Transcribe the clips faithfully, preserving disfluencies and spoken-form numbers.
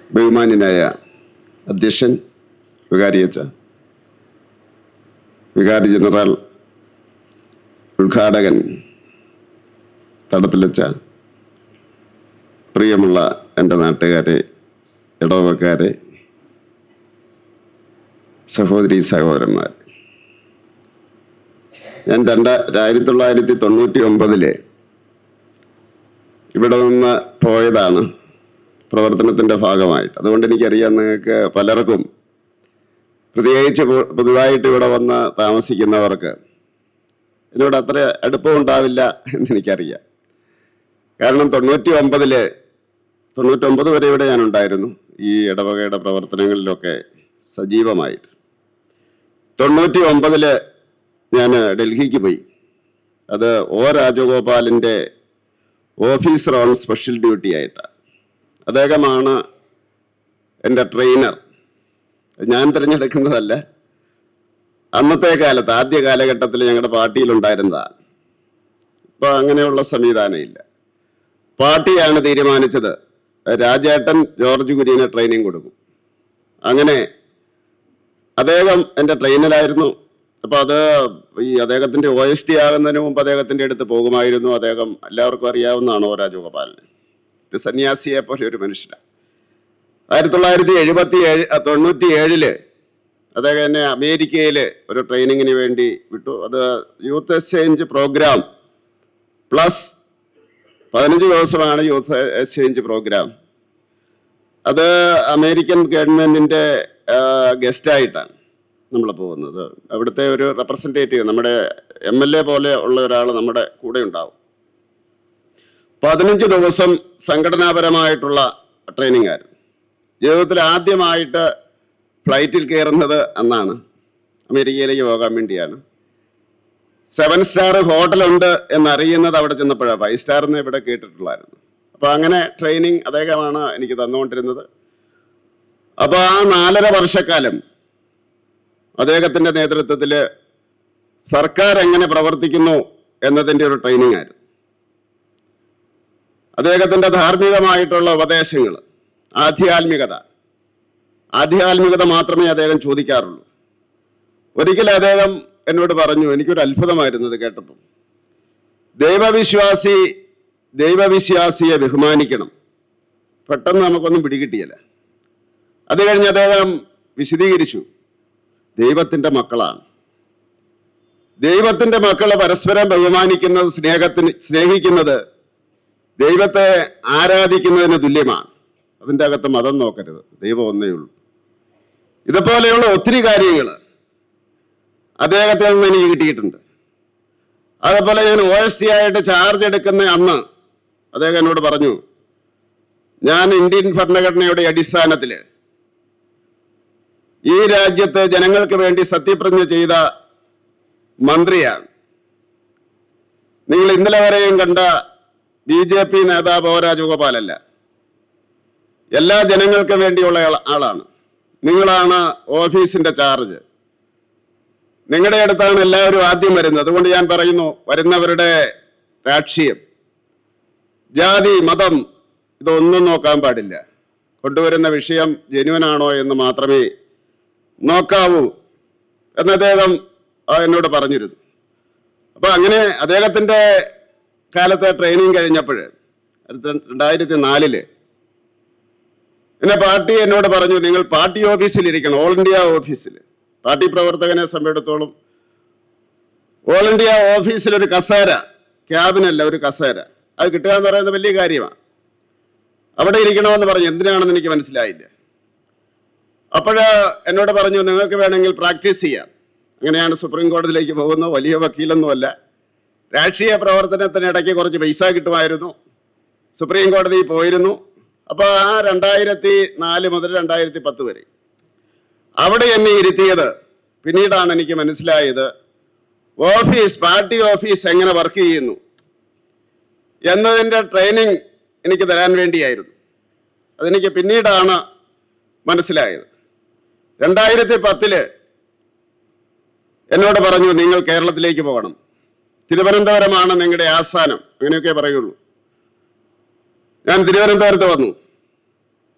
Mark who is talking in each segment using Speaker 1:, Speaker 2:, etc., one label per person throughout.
Speaker 1: ബഹുമാന്യനായ അധ്യക്ഷൻ വികാരിയച്ച, വികാരി ജനറൽ, ഉദ്ഘാടകൻ തടത്തിലച്ച, പ്രിയമുള്ള എൻ്റെ നാട്ടുകാരെ, ഇടവക്കാരെ, സഹോദരി സഹോദരന്മാർ, ഞാൻ രണ്ടാ ആയിരത്തി തൊള്ളായിരത്തി തൊണ്ണൂറ്റി ഒമ്പതില് ഇവിടെ നിന്ന് പോയതാണ് പ്രവർത്തനത്തിൻ്റെ ഭാഗമായിട്ട്. അതുകൊണ്ട് എനിക്കറിയാം നിങ്ങൾക്ക് പലർക്കും, പ്രത്യേകിച്ച് പുതുതായിട്ട് ഇവിടെ വന്ന് താമസിക്കുന്നവർക്ക് എന്നോട് അത്ര അടുപ്പമുണ്ടാവില്ല എന്നെനിക്കറിയാം. കാരണം തൊണ്ണൂറ്റി ഒമ്പതില് തൊണ്ണൂറ്റൊമ്പത് വരെ ഇവിടെ ഞാൻ ഉണ്ടായിരുന്നു, ഈ ഇടവകയുടെ പ്രവർത്തനങ്ങളിലൊക്കെ സജീവമായിട്ട്. തൊണ്ണൂറ്റി ഒമ്പതില് ഞാൻ ഡൽഹിക്ക് പോയി. അത് ഒ രാജഗോപാലിൻ്റെ ഓഫീസർ ഓൺ സ്പെഷ്യൽ ഡ്യൂട്ടി ആയിട്ടാണ്. അദ്ദേഹമാണ് എൻ്റെ ട്രെയിനർ. ഞാൻ തിരഞ്ഞെടുക്കുന്നതല്ല, അന്നത്തെ കാലത്ത് ആദ്യ കാലഘട്ടത്തിൽ ഞങ്ങളുടെ പാർട്ടിയിലുണ്ടായിരുന്നതാണ്. ഇപ്പോൾ അങ്ങനെയുള്ള സംവിധാനമില്ല. പാർട്ടിയാണ് തീരുമാനിച്ചത് രാജേട്ടൻ ജോർജ് കുര്യന് ട്രെയിനിങ് കൊടുക്കും. അങ്ങനെ അദ്ദേഹം എൻ്റെ ട്രെയിനറായിരുന്നു. അപ്പോൾ അത് ഈ അദ്ദേഹത്തിൻ്റെ ഒ എസ് ടി ആകുന്നതിന് മുമ്പ് അദ്ദേഹത്തിൻ്റെ അടുത്ത് പോകുമായിരുന്നു. അദ്ദേഹം എല്ലാവർക്കും അറിയാവുന്നതാണ്, ഒ രാജഗോപാലിന്. ഒരു സന്യാസിയെ പോലെ ഒരു മനുഷ്യനാണ്. ആയിരത്തി തൊള്ളായിരത്തി എഴുപത്തി ഏഴ് തൊണ്ണൂറ്റി ഏഴില് അദ്ദേഹം എന്നെ അമേരിക്കയിൽ ഒരു ട്രെയിനിങ്ങിന് വേണ്ടി വിട്ടു. അത് യൂത്ത് എക്സ്ചേഞ്ച് പ്രോഗ്രാം പ്ലസ് പതിനഞ്ച് ദിവസമാണ് യൂത്ത് എക്സ്ചേഞ്ച് പ്രോഗ്രാം. അത് അമേരിക്കൻ ഗവൺമെൻറ്റിൻ്റെ ഗസ്റ്റായിട്ടാണ് നമ്മൾ പോകുന്നത്. അവിടുത്തെ ഒരു റെപ്രസെൻറ്റേറ്റീവ്, നമ്മുടെ എം എൽ എ പോലെ ഉള്ള ഒരാൾ നമ്മുടെ കൂടെ ഉണ്ടാവും. പതിനഞ്ച് ദിവസം സംഘടനാപരമായിട്ടുള്ള ട്രെയിനിങ് ആയിരുന്നു. ജീവിതത്തിൽ ആദ്യമായിട്ട് ഫ്ലൈറ്റിൽ കയറുന്നത് അന്നാണ്. അമേരിക്കയിലേക്ക് പോകാൻ വേണ്ടിയാണ്. സെവൻ സ്റ്റാർ ഹോട്ടലുണ്ട് എന്നറിയുന്നത് അവിടെ ചെന്നപ്പോഴാണ്. ഫൈവ് സ്റ്റാർ എന്ന് ഇവിടെ കേട്ടിട്ടുള്ളായിരുന്നു. അപ്പോൾ അങ്ങനെ ട്രെയിനിങ് അദ്ദേഹമാണ് എനിക്ക് തന്നുകൊണ്ടിരുന്നത്. അപ്പോൾ ആ നാലര വർഷക്കാലം അദ്ദേഹത്തിൻ്റെ നേതൃത്വത്തിൽ സർക്കാർ എങ്ങനെ പ്രവർത്തിക്കുന്നു എന്നതിൻ്റെ ഒരു ട്രെയിനിങ് ആയിരുന്നു. അദ്ദേഹത്തിൻ്റെ ധാർമ്മികമായിട്ടുള്ള ഉപദേശങ്ങൾ, ആധ്യാത്മികത ആധ്യാത്മികത മാത്രമേ അദ്ദേഹം ചോദിക്കാറുള്ളൂ. ഒരിക്കലും അദ്ദേഹം എന്നോട് പറഞ്ഞു, എനിക്കൊരു അത്ഭുതമായിരുന്നത് കേട്ടപ്പോൾ, ദൈവവിശ്വാസി ദൈവവിശ്വാസിയെ ബഹുമാനിക്കണം. പെട്ടെന്ന് നമുക്കൊന്നും പിടികിട്ടിയല്ല. അത് കഴിഞ്ഞ് അദ്ദേഹം വിശദീകരിച്ചു, ദൈവത്തിൻ്റെ മക്കളാണ്. ദൈവത്തിൻ്റെ മക്കളെ പരസ്പരം ബഹുമാനിക്കുന്നത്, സ്നേഹത്തിന് സ്നേഹിക്കുന്നത് ദൈവത്തെ ആരാധിക്കുന്നതിന് തുല്യമാണ്. അതിൻ്റെ അകത്ത് മതം നോക്കരുത്, ദൈവം ഒന്നേ ഉള്ളൂ. ഇതുപോലെയുള്ള ഒത്തിരി കാര്യങ്ങൾ അദ്ദേഹത്തിൽ നിന്ന് എനിക്ക് കിട്ടിയിട്ടുണ്ട്. അതുപോലെ ഞാൻ ഒ എസ് ടി ആയിട്ട് ചാർജ് എടുക്കുന്ന അന്ന് അദ്ദേഹം എന്നോട് പറഞ്ഞു, ഞാൻ ഇന്ത്യൻ ഭരണഘടനയുടെ അടിസ്ഥാനത്തിൽ ഈ രാജ്യത്ത് ജനങ്ങൾക്ക് വേണ്ടി സത്യപ്രതിജ്ഞ ചെയ്ത മന്ത്രിയാണ്. നിങ്ങൾ ഇന്നലെ വരെയും കണ്ട ബി ജെ പി നേതാവ് ഒ രാജഗോപാലല്ല, എല്ലാ ജനങ്ങൾക്ക് വേണ്ടിയുള്ള ആളാണ്. നിങ്ങളാണ് ഓഫീസിന്റെ ചാർജ്. നിങ്ങളുടെ അടുത്താണ് എല്ലാവരും ആദ്യം വരുന്നത്. അതുകൊണ്ട് ഞാൻ പറയുന്നു, വരുന്നവരുടെ രാഷ്ട്രീയം, ജാതി, മതം ഇതൊന്നും നോക്കാൻ പാടില്ല. കൊണ്ടുവരുന്ന വിഷയം ജെന്യുവനാണോ എന്ന് മാത്രമേ നോക്കാവൂ എന്ന് അദ്ദേഹം എന്നോട് പറഞ്ഞിരുന്നു. അപ്പോൾ അങ്ങനെ അദ്ദേഹത്തിൻ്റെ കാലത്തെ ട്രെയിനിങ് കഴിഞ്ഞപ്പോൾ രണ്ടായിരത്തി നാലില് എന്നെ പാർട്ടി എന്നോട് പറഞ്ഞു, നിങ്ങൾ പാർട്ടി ഓഫീസിലിരിക്കണം, ഓൾ ഇന്ത്യ ഓഫീസിൽ. പാർട്ടി പ്രവർത്തകനെ സംബന്ധിച്ചിടത്തോളം ഓൾ ഇന്ത്യ ഓഫീസിലൊരു കസേര, ക്യാബിനല്ല, ഒരു കസേര, അത് കിട്ടുക എന്ന് പറയുന്നത് വലിയ കാര്യമാണ്. അവിടെ ഇരിക്കണമെന്ന് പറഞ്ഞു. എന്തിനാണെന്ന് എനിക്ക് മനസ്സിലായില്ല. അപ്പോൾ എന്നോട് പറഞ്ഞു, നിങ്ങൾക്ക് വേണമെങ്കിൽ പ്രാക്ടീസ് ചെയ്യാം. അങ്ങനെയാണ് സുപ്രീം കോടതിയിലേക്ക് പോകുന്നത്. വലിയ വക്കീലൊന്നുമല്ല, രാഷ്ട്രീയ പ്രവർത്തനത്തിനിടയ്ക്ക് കുറച്ച് പൈസ കിട്ടുമായിരുന്നു. സുപ്രീം കോടതിയിൽ പോയിരുന്നു. അപ്പോൾ ആ രണ്ടായിരത്തി നാല് മുതൽ രണ്ടായിരത്തി പത്ത് വരെ അവിടെ എന്നെ ഇരുത്തിയത്. പിന്നീടാണ് എനിക്ക് മനസ്സിലായത് ഓഫീസ്, പാർട്ടി ഓഫീസ് എങ്ങനെ വർക്ക് ചെയ്യുന്നു എന്നതിൻ്റെ ട്രെയിനിങ് എനിക്ക് തരാൻ വേണ്ടിയായിരുന്നു. അതെനിക്ക് പിന്നീടാണ് മനസ്സിലായത്. രണ്ടായിരത്തി പത്തില് എന്നോട് പറഞ്ഞു, നിങ്ങൾ കേരളത്തിലേക്ക് പോകണം, തിരുവനന്തപുരമാണ് നിങ്ങളുടെ ആസ്ഥാനം, അങ്ങനെയൊക്കെ പറയുള്ളൂ. ഞാൻ തിരുവനന്തപുരത്ത് വന്നു.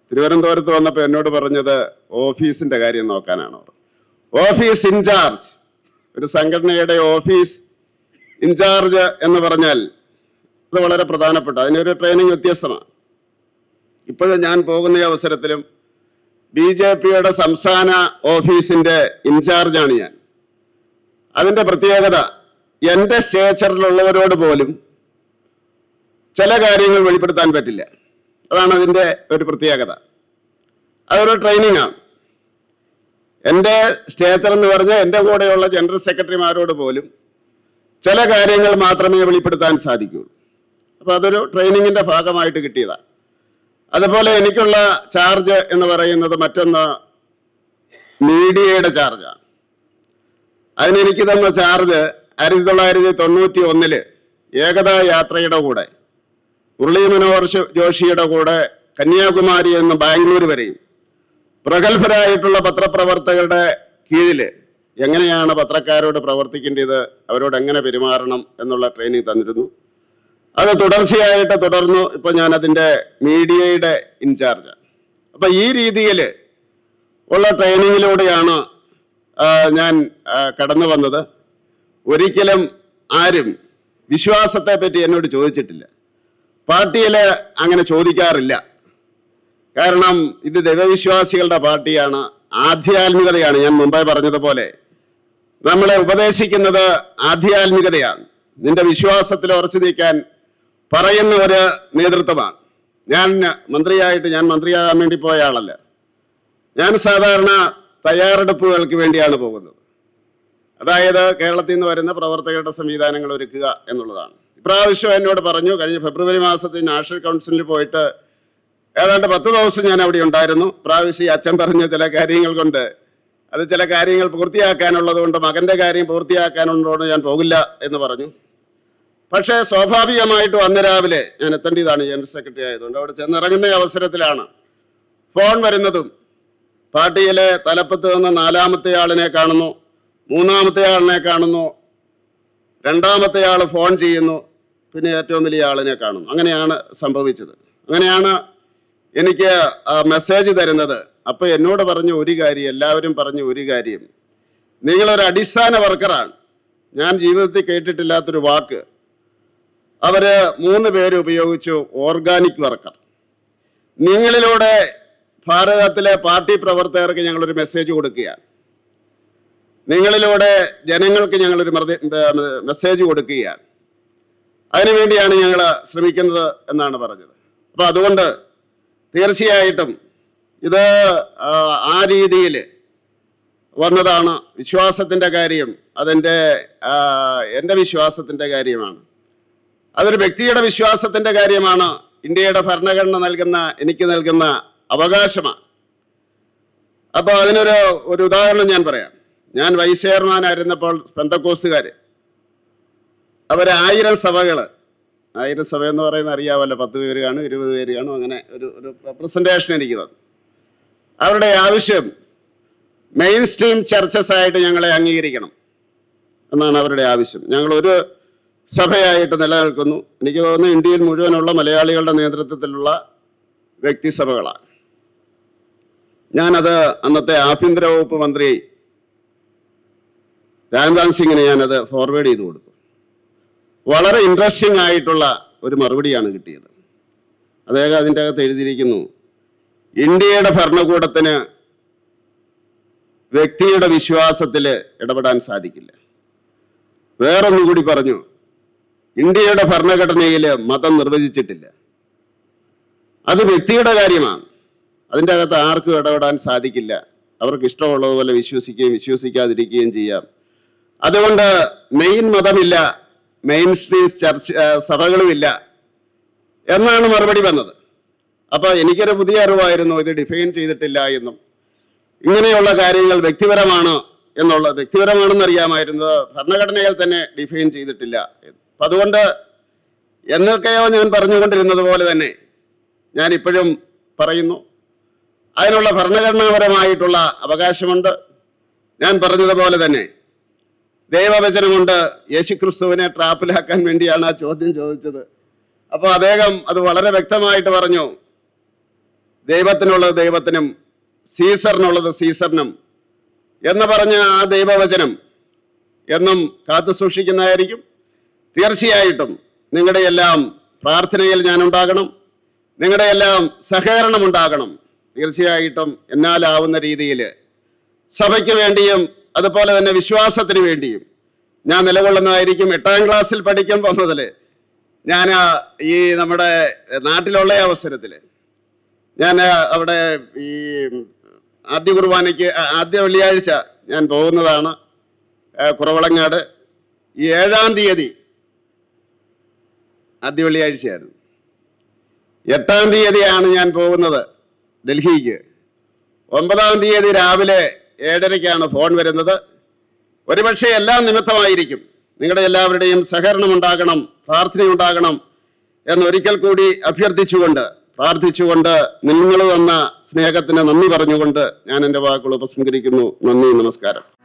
Speaker 1: തിരുവനന്തപുരത്ത് വന്നപ്പോൾ എന്നോട് പറഞ്ഞത് ഓഫീസിന്റെ കാര്യം നോക്കാനാണ്. ഓഫീസ് ഇൻചാർജ്, ഒരു സംഘടനയുടെ ഓഫീസ് ഇൻചാർജ് എന്ന് പറഞ്ഞാൽ അത് വളരെ പ്രധാനപ്പെട്ട, അതിനൊരു ട്രെയിനിങ് വ്യത്യസ്തമാണ്. ഇപ്പോഴും ഞാൻ പോകുന്ന അവസരത്തിലും ബി ജെ പിയുടെ സംസ്ഥാന ഓഫീസിന്റെ ഇൻചാർജാണ് ഞാൻ. അതിന്റെ പ്രത്യേകത, എൻ്റെ സ്റ്റേച്ചറിലുള്ളവരോട് പോലും ചില കാര്യങ്ങൾ വെളിപ്പെടുത്താൻ പറ്റില്ല. അതാണ് അതിൻ്റെ ഒരു പ്രത്യേകത. അതൊരു ട്രെയിനിങ് ആണ്. എൻ്റെ സ്റ്റേച്ചർ എന്ന് പറഞ്ഞാൽ എൻ്റെ കൂടെയുള്ള ജനറൽ സെക്രട്ടറിമാരോട് പോലും ചില കാര്യങ്ങൾ മാത്രമേ വെളിപ്പെടുത്താൻ സാധിക്കുകയുള്ളൂ. അപ്പോൾ അതൊരു ട്രെയിനിങ്ങിൻ്റെ ഭാഗമായിട്ട് കിട്ടിയതാണ്. അതുപോലെ എനിക്കുള്ള ചാർജ് എന്ന് പറയുന്നത് മറ്റൊന്ന് മീഡിയയുടെ ചാർജാണ്. അതിനെനിക്ക് തന്ന ചാർജ് ആയിരത്തി തൊള്ളായിരത്തി തൊണ്ണൂറ്റി ഒന്നില് ഏകതാ യാത്രയുടെ കൂടെ മുരളീ മനോഹർ ജോഷിയുടെ കൂടെ കന്യാകുമാരി എന്ന് ബാംഗ്ലൂർ വരെയും പ്രഗത്ഭരായിട്ടുള്ള പത്രപ്രവർത്തകരുടെ കീഴിൽ എങ്ങനെയാണ് പത്രക്കാരോട് പ്രവർത്തിക്കേണ്ടത്, അവരോട് എങ്ങനെ പെരുമാറണം എന്നുള്ള ട്രെയിനിങ് തന്നിരുന്നു. അത് തുടർച്ചയായിട്ട് തുടർന്നു. ഇപ്പൊ ഞാൻ അതിൻ്റെ മീഡിയയുടെ ഇൻചാർജാണ്. അപ്പൊ ഈ രീതിയിൽ ഉള്ള ട്രെയിനിങ്ങിലൂടെയാണ് ഞാൻ കടന്നു വന്നത്. ഒരിക്കലും ആരും വിശ്വാസത്തെ പറ്റി എന്നോട് ചോദിച്ചിട്ടില്ല. പാർട്ടിയിൽ അങ്ങനെ ചോദിക്കാറില്ല. കാരണം ഇത് ദൈവവിശ്വാസികളുടെ പാർട്ടിയാണ്, ആധ്യാത്മികതയാണ്. ഞാൻ മുമ്പേ പറഞ്ഞതുപോലെ നമ്മളെ ഉപദേശിക്കുന്നത് ആധ്യാത്മികതയാണ്. നിന്റെ വിശ്വാസത്തിൽ ഉറച്ചു നിൽക്കാൻ പറയുന്ന ഒരു നേതൃത്വമാണ്. ഞാൻ മന്ത്രിയായിട്ട് ഞാൻ മന്ത്രിയാകാൻ വേണ്ടി പോയ ആളല്ല. ഞാൻ സാധാരണ തയ്യാറെടുപ്പുകൾക്ക് വേണ്ടിയാണ് പോകുന്നത്. അതായത് കേരളത്തിൽ നിന്ന് വരുന്ന പ്രവർത്തകരുടെ സംവിധാനങ്ങൾ ഒരുക്കുക എന്നുള്ളതാണ്. ഇപ്രാവശ്യം എന്നോട് പറഞ്ഞു, കഴിഞ്ഞ ഫെബ്രുവരി മാസത്തിൽ നാഷണൽ കൗൺസിലിൽ പോയിട്ട് ഏതാണ്ട് പത്ത് ദിവസം ഞാൻ അവിടെ ഉണ്ടായിരുന്നു. പ്രാവശ്യം അച്ഛൻ പറഞ്ഞ ചില കാര്യങ്ങൾ കൊണ്ട്, അത് ചില കാര്യങ്ങൾ പൂർത്തിയാക്കാനുള്ളത് കൊണ്ട്, മകൻ്റെ കാര്യം പൂർത്തിയാക്കാനുള്ളതുകൊണ്ട് ഞാൻ പോകില്ല എന്ന് പറഞ്ഞു. പക്ഷേ സ്വാഭാവികമായിട്ടും അന്ന് രാവിലെ ഞാൻ എത്തേണ്ടതാണ്, ജനറൽ സെക്രട്ടറി ആയതുകൊണ്ട്. അവിടെ ചെന്നിറങ്ങുന്ന അവസരത്തിലാണ് ഫോൺ വരുന്നതും. പാർട്ടിയിലെ തലപ്പത്ത് നിന്ന് നാലാമത്തെ ആളിനെ കാണുന്നു, മൂന്നാമത്തെ ആളിനെ കാണുന്നു, രണ്ടാമത്തെ ആൾ ഫോൺ ചെയ്യുന്നു, പിന്നെ ഏറ്റവും വലിയ ആളിനെ കാണുന്നു. അങ്ങനെയാണ് സംഭവിച്ചത്. അങ്ങനെയാണ് എനിക്ക് മെസ്സേജ് തരുന്നത്. അപ്പൊ എന്നോട് പറഞ്ഞ ഒരു കാര്യം, എല്ലാവരും പറഞ്ഞ ഒരു കാര്യം, നിങ്ങളൊരു അടിസ്ഥാന വർക്കറാണ്. ഞാൻ ജീവിതത്തിൽ കേട്ടിട്ടില്ലാത്തൊരു വാക്ക് അവര് മൂന്ന് പേര് ഉപയോഗിച്ചു, ഓർഗാനിക് വർക്കർ. നിങ്ങളിലൂടെ ഭാരതത്തിലെ പാർട്ടി പ്രവർത്തകർക്ക് ഞങ്ങളൊരു മെസ്സേജ് കൊടുക്കുകയാണ്. നിങ്ങളിലൂടെ ജനങ്ങൾക്ക് ഞങ്ങളൊരു മെസ്സേജ് കൊടുക്കുകയാണ്. അതിനുവേണ്ടിയാണ് ഞങ്ങൾ ശ്രമിക്കുന്നത് എന്നാണ് പറഞ്ഞത്. അപ്പൊ അതുകൊണ്ട് തീർച്ചയായിട്ടും ഇത് ആ രീതിയിൽ വന്നതാണ്. വിശ്വാസത്തിൻ്റെ കാര്യം അതെൻ്റെ എൻ്റെ വിശ്വാസത്തിൻ്റെ കാര്യമാണ്. അതൊരു വ്യക്തിയുടെ വിശ്വാസത്തിൻ്റെ കാര്യമാണ്. ഇന്ത്യയുടെ ഭരണഘടന നൽകുന്ന, എനിക്ക് നൽകുന്ന അവകാശമാണ്. അപ്പോൾ അതിനൊരു ഒരു ഉദാഹരണം ഞാൻ പറയാം. ഞാൻ വൈസ് ചെയർമാനായിരുന്നപ്പോൾ പെന്തക്കോസ്തുകാർ അവർ ആയിരം സഭകൾ, ആയിരം സഭ എന്ന് പറയുന്നത് അറിയാമല്ലോ, പത്ത് പേര് കാണും, ഇരുപത് പേര് കാണും, അങ്ങനെ ഒരു ഒരു റെപ്രസെൻറ്റേഷൻ എനിക്ക് തന്നു. അവരുടെ ആവശ്യം മെയിൻ സ്ട്രീം ചർച്ചസ് ആയിട്ട് ഞങ്ങളെ അംഗീകരിക്കണം എന്നാണ് അവരുടെ ആവശ്യം. ഞങ്ങളൊരു സഭയായിട്ട് നിലനിൽക്കുന്നു. എനിക്ക് തോന്നുന്നു ഇന്ത്യയിൽ മുഴുവനുള്ള മലയാളികളുടെ നേതൃത്വത്തിലുള്ള വ്യക്തിസഭകളാണ്. ഞാനത് അന്നത്തെ ആഭ്യന്തര വകുപ്പ് മന്ത്രി രാംദാൻ സിംഗിന് ഞാനത് ഫോർവേഡ് ചെയ്ത് കൊടുത്തു. വളരെ ഇൻട്രസ്റ്റിംഗ് ആയിട്ടുള്ള ഒരു മറുപടിയാണ് കിട്ടിയത്. അദ്ദേഹം അതിൻ്റെ അകത്ത് എഴുതിയിരിക്കുന്നു, ഇന്ത്യയുടെ ഭരണകൂടത്തിന് വ്യക്തിയുടെ വിശ്വാസത്തിൽ ഇടപെടാൻ സാധിക്കില്ല. വേറൊന്നുകൂടി പറഞ്ഞു, ഇന്ത്യയുടെ ഭരണഘടനയിൽ മതം നിർവചിച്ചിട്ടില്ല. അത് വ്യക്തിയുടെ കാര്യമാണ്. അതിൻ്റെ അകത്ത് ആർക്കും ഇടപെടാൻ സാധിക്കില്ല. അവർക്ക് ഇഷ്ടമുള്ളതുപോലെ വിശ്വസിക്കുകയും വിശ്വസിക്കാതിരിക്കുകയും ചെയ്യാം. അതുകൊണ്ട് മെയിൻ മതമില്ല, മെയിൻ സ്ട്രീം ചർച്ച സഭകളുമില്ല എന്നാണ് മറുപടി വന്നത്. അപ്പോൾ എനിക്കൊരു പുതിയ അറിവായിരുന്നു, ഇത് ഡിഫൈൻ ചെയ്തിട്ടില്ല എന്നും ഇങ്ങനെയുള്ള കാര്യങ്ങൾ വ്യക്തിപരമാണ് എന്നുള്ള വ്യക്തിപരമാണെന്ന് അറിയാമായിരുന്നത്, ഭരണഘടനയിൽ തന്നെ ഡിഫൈൻ ചെയ്തിട്ടില്ല എന്ന്. അപ്പം അതുകൊണ്ട് എന്നൊക്കെയോ ഞാൻ പറഞ്ഞുകൊണ്ടിരുന്നത് പോലെ തന്നെ ഞാൻ ഇപ്പോഴും പറയുന്നു, അതിനുള്ള ഭരണഘടനാപരമായിട്ടുള്ള അവകാശമുണ്ട്. ഞാൻ പറഞ്ഞതുപോലെ തന്നെ ദൈവവചനം കൊണ്ട് യേശുക്രിസ്തുവിനെ ട്രാപ്പിലാക്കാൻ വേണ്ടിയാണ് ആ ചോദ്യം ചോദിച്ചത്. അപ്പോൾ അദ്ദേഹം അത് വളരെ വ്യക്തമായിട്ട് പറഞ്ഞു, ദൈവത്തിനുള്ളത് ദൈവത്തിനും സീസറിനുള്ളത് സീസറിനും എന്ന് പറഞ്ഞ ആ ദൈവവചനം എന്നും കാത്തു സൂക്ഷിക്കുന്നതായിരിക്കും. തീർച്ചയായിട്ടും നിങ്ങളുടെ എല്ലാം പ്രാർത്ഥനയിൽ ഞാൻ ഉണ്ടാകണം, നിങ്ങളുടെ എല്ലാം സഹകരണം ഉണ്ടാകണം. തീർച്ചയായിട്ടും എന്നാലാവുന്ന രീതിയിൽ സഭയ്ക്ക് വേണ്ടിയും അതുപോലെ തന്നെ വിശ്വാസത്തിന് വേണ്ടിയും ഞാൻ നിലകൊള്ളുന്നതായിരിക്കും. എട്ടാം ക്ലാസ്സിൽ പഠിക്കുമ്പോൾ മുതൽ ഞാൻ ഈ നമ്മുടെ നാട്ടിലുള്ള അവസരത്തിൽ ഞാൻ അവിടെ ഈ ആദ്യ കുർബാനയ്ക്ക് ആദ്യ വെള്ളിയാഴ്ച ഞാൻ പോകുന്നതാണ് കുറവളങ്ങാട്. ഈ ഏഴാം തീയതി ആദ്യ വെള്ളിയാഴ്ചയായിരുന്നു. എട്ടാം തീയതിയാണ് ഞാൻ പോകുന്നത് ഡൽഹിക്ക്. ഒമ്പതാം തീയതി രാവിലെ ഏഴരയ്ക്കാണ് ഫോൺ വരുന്നത്. ഒരുപക്ഷെ എല്ലാം നിമിത്തമായിരിക്കും. നിങ്ങളുടെ എല്ലാവരുടെയും സഹകരണം ഉണ്ടാകണം, പ്രാർത്ഥനയുണ്ടാകണം എന്നൊരിക്കൽ കൂടി അഭ്യർത്ഥിച്ചുകൊണ്ട് പ്രാർത്ഥിച്ചുകൊണ്ട് നിങ്ങൾ തന്ന സ്നേഹത്തിന് നന്ദി പറഞ്ഞുകൊണ്ട് ഞാൻ എൻ്റെ വാക്കുകൾ ഉപസംഹരിക്കുന്നു. നന്ദി, നമസ്കാരം.